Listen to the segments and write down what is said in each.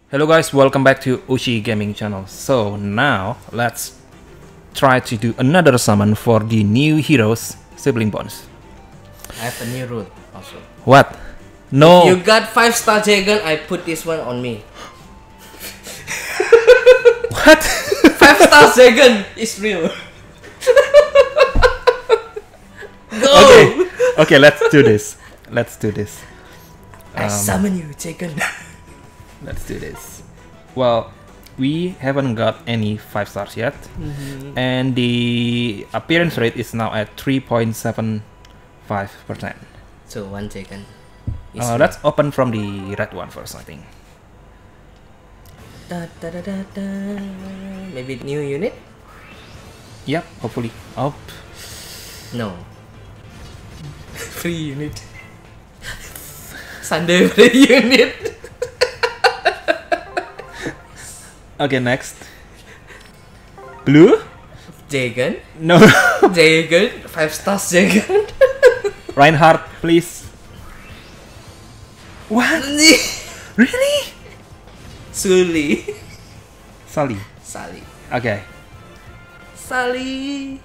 Hello guys, welcome back to Uchi Gaming Channel. So now let's try to do another summon for the new heroes, Sibling Bonds. I have a new rule also. What? No. You got 5-star dragon, I put this one on me. What? 5-star dragon is real. Go! Okay, let's do this. Let's do this. I summon you, dragon. Let's do this. Well, we haven't got any 5 stars yet. And the appearance rate is now at 3.75%. So one dragon. Let's open from the red one first, I think. Da, da, da, da, da. Maybe new unit? Yep, hopefully. Oh, No. Free unit. Sunday free unit. okay, next. Blue? Dragon? No. Dragon? 5-star dragon? Reinhardt, please. What? Really? Sully. Sally. Sally. Okay. Sally.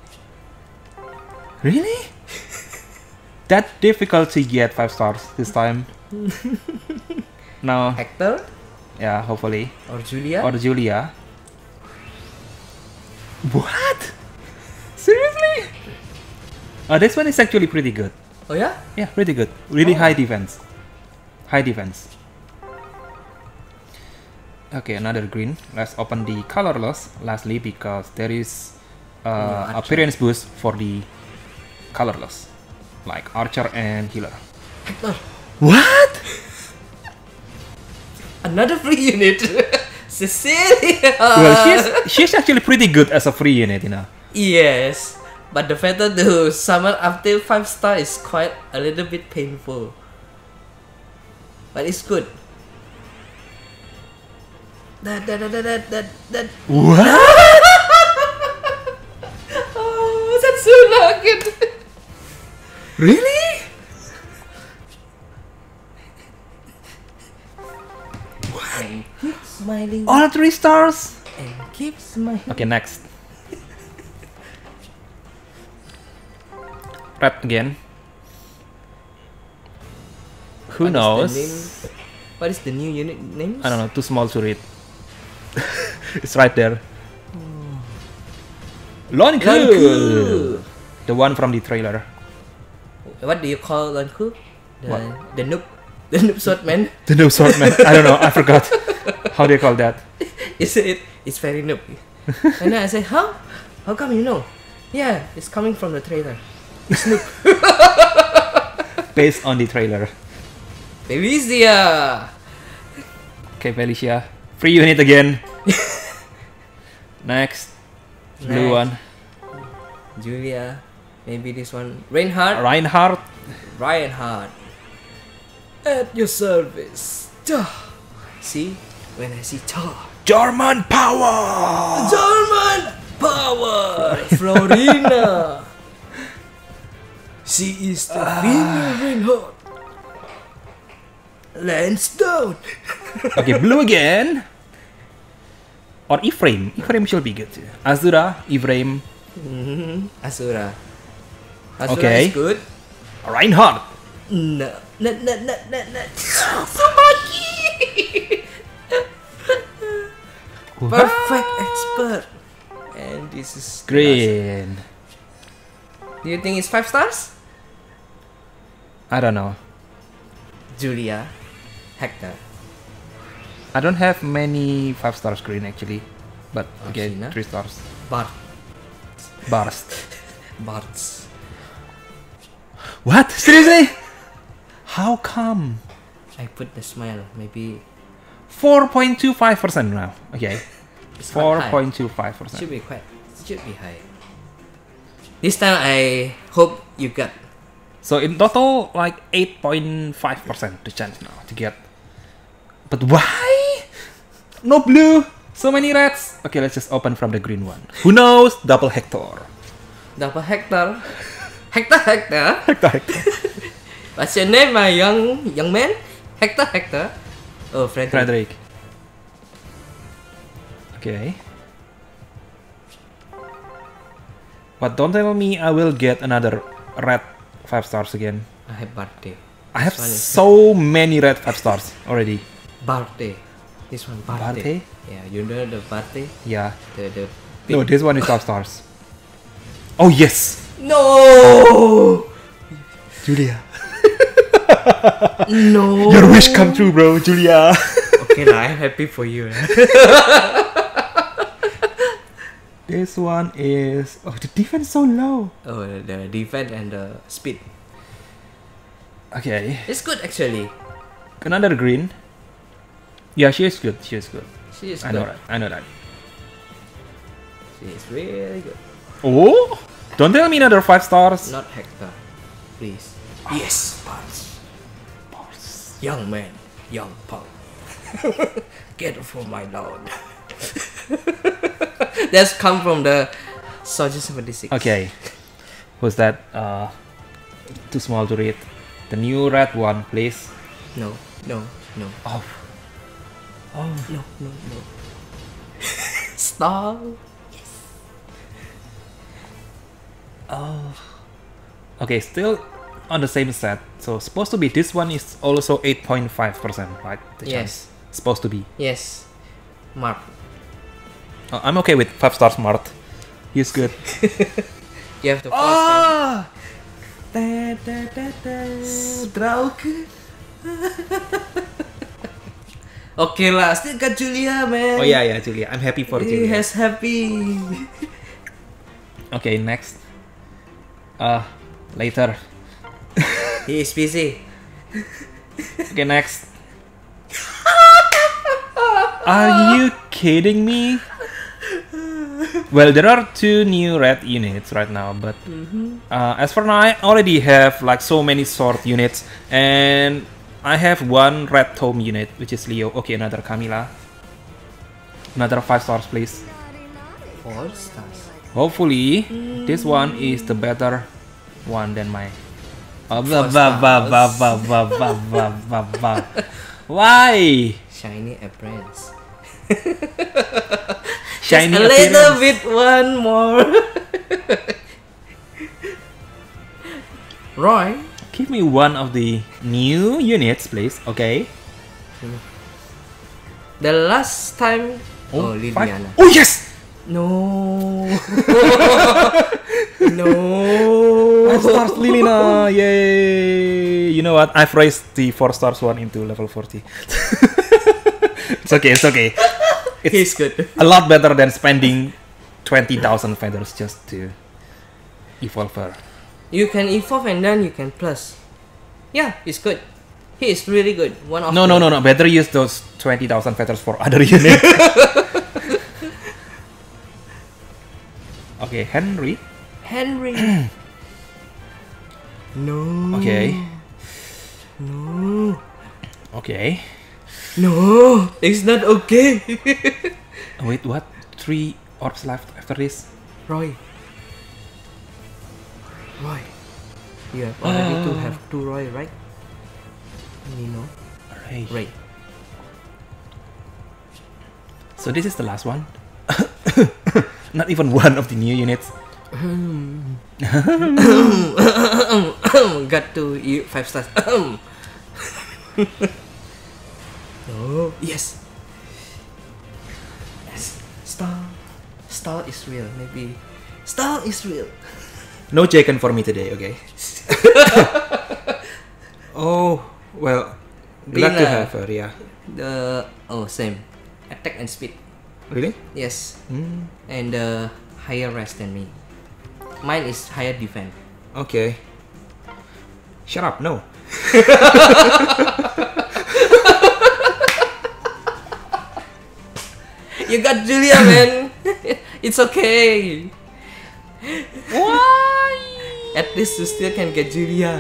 Really? That difficult to get 5 stars this time. No. Hector? Yeah, hopefully. Or Julia? Or Julia. What? Seriously? This one is actually pretty good. Oh yeah? Yeah, pretty good. Really high defense. High defense. Okay, another green. Let's open the colorless lastly because there is appearance boost for the colorless, like archer and healer. Hector. What? Another free unit. Cecilia. Well, she's actually pretty good as a free unit, you know. Yes, but the fact that the summon after 5-star is quite a little bit painful. But it's good. That. What? Oh, that's so good. Really? And keep smiling. All 3 stars? And keep smiling. Okay, next. Red again. Who knows? What is the new unit name? I don't know, too small to read. It's right there. Lonku! The one from the trailer. What do you call Lonku? What? The noob. The noob swordman. The noob swordman. I don't know, I forgot. How do you call that? It's very noob. And then I say, how? How come you know? Yeah, it's coming from the trailer. It's noob. Based on the trailer. Felicia! Okay, Felicia. Free unit again. Next. Blue one. Julia. Maybe this one. Reinhardt. Reinhardt. Reinhardt. At your service. Duh. See? When I see Thor. German power! German power! Florina! She is the female Reinhardt. Lansdowne! Okay, blue again. Or Ephraim. Ephraim should be good too. Azura, Ephraim. Asura. Asura Okay. is good. Reinhardt. No. Tsubaki! Perfect expert. And this is Green. Do you think it's 5 stars? I don't know. Julia. Hector. I don't have many 5 stars green actually. But again, Sheena? 3 stars. Bart. Barst. Barts. What? Seriously? How come? I put the smile. Maybe 4.25% now. Okay. it's quite high. 4.25%. Should be high. This time I hope you got. So in total, like 8.5% the chance now to get. But why? No blue. So many reds. Okay, let's just open from the green one. Who knows? Double Hector. Double Hector. Hector. Hector. What's your name, my young man? Hector. Oh, Frederick. Frederick. Okay. But don't tell me I will get another red 5 stars again. I have birthday. I have This one is- so many red 5 stars already. Birthday. This one birthday. Birthday? Yeah, you know the birthday? Yeah. The No, this one is 5 stars. Oh yes! No! Julia. No! Your wish come true, bro, Julia. Okay lah, I'm happy for you. This one is... Oh, the defense so low. Oh, the defense and the speed. Okay. It's good actually. Another green. Yeah, she is good. She is good. She is I good. know that. I know that. She is really good. Oh! Don't tell me another 5 stars. Not Hector. Please. Yes, Pulse. Young man. Young Pulse. Get from my lord. That's come from the Soldier 76. Okay. Who's that? Too small to read. The new red one, please. No, no, no. Oh. Oh. No, no, no. Stop. Oh. Okay, still on the same set. So supposed to be this one is also 8.5%, right? The chance. Yes. Supposed to be. Yes. Mark. I'm okay with 5 stars Mart. He's good. You have to first Ah! Drauke. Okay lah, still got Julia, man. Oh yeah, Julia. I'm happy for He Julia. has happy. Okay, next. Later. He is busy. Okay, next. Are you kidding me? Well, there are 2 new red units right now, but as for now, I already have like so many sword units, and I have 1 red tome unit, which is Leo. Okay, another Camila. Another 5 stars, please. 4 stars. Hopefully, this one is the better one than my. Why? Shiny appearance. Shiny Just a little appearance. bit one more. Roy. Give me one of the new units, please. Okay. The last time. Oh, 5. Liliana. Oh yes! No. No. 5 stars Lilina! Yay! You know what? I've raised the 4 stars one into level 40. It's okay, it's okay. He's good. A lot better than spending 20,000 feathers just to evolve her. You can evolve and then you can plus. Yeah, it's good. He is really good. One of No. Better use those 20,000 feathers for other units. Okay, Henry. Henry. No. Okay. No. Okay. No. It's not okay. Wait, what? 3 orbs left after this? Roy. Roy. You have already to have 2 Roy, right? Nino. Right. Right. So this is the last one. Not even one of the new units. Got to 5 stars. Oh, yes. Yes. Star is real. Maybe. Star is real. No chicken for me today, okay? Oh, well, glad to Lina. have her, yeah. Same. Attack and speed. Really? Yes. Mm, And higher rest than me. Mine is higher defense. okay. Shut up, no. You got Julia, man. It's okay. Why? At least you still can get Julia.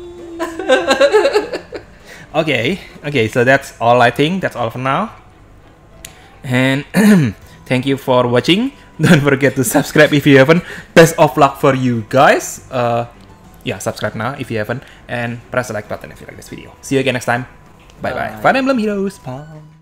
Okay, so that's all I think. That's all for now. And thank you for watching. Don't forget to subscribe if you haven't. Best of luck for you guys. Yeah, subscribe now if you haven't. And press the like button if you like this video. See you again next time. Bye bye. Bye. Fire Emblem Heroes. Bye.